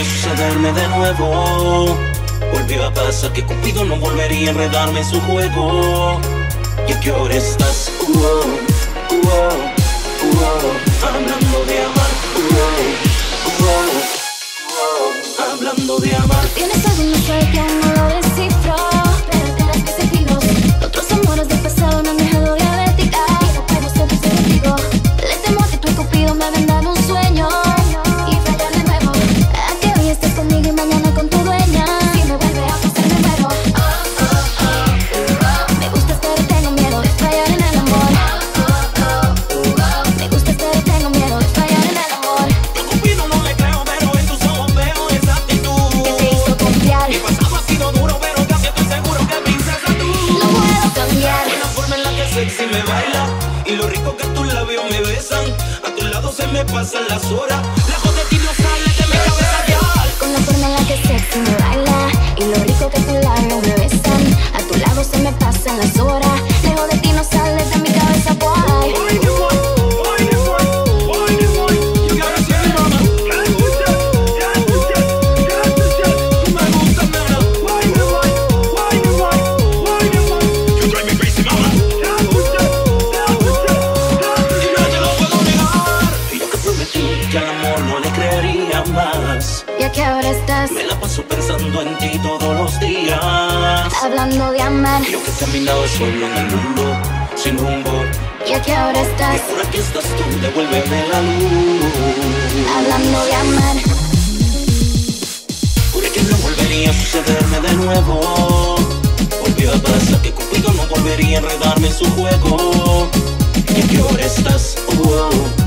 volvería a sucederme de nuevo. Volvió a pasar que Cupido no volvería a enredarme en su juego. ¿Y a qué hora estás? Hablando de amar. Hablando de amar. Tienes algo en el que aún no lo descifro, pero tienes mis sentidos. Otros amores del pasado me han dejado diabética y no puedo ser contigo. Le temo a que tú y Cupido me vendan un sueño y fallar de nuevo. A que hoy estés conmigo y mañana con tu dueña. Si me vuelve a pasar me muero. Me gustas pero tengo miedo de fallar en el amor. Me gustas pero tengo miedo de fallar en el amor. Yo Cupido no le creo, pero en tus ojos veo esa actitud Que te hizo confiar. Mi pasado ha sido duro, pero casi estoy seguro que princesa tú. No puedo cambiar. La forma en la que sexy me baila y lo rico que tus labios me besan. A tu lado se me pasan las horas. Lejos de ti no sale de mi cabeza ya. Con la forma en la que sexy me baila y lo rico que tus labios me besan. A tu lado se me pasan las horas. Lejos de ti no sales de mi cabeza, boy. Que al amor no le creería más. ¿Y a qué hora estás? Me la paso pensando en ti todos los días. Hablando de amar. Yo que he caminado solo en el mundo, sin rumbo. ¿Y a qué hora Y estás? ahora que estás tú, devuélveme la luz. Hablando de amar. Juré que no volvería a sucederme de nuevo. Volvió a pasar que Cupido no volvería a enredarme en su juego. ¿Y a qué hora estás?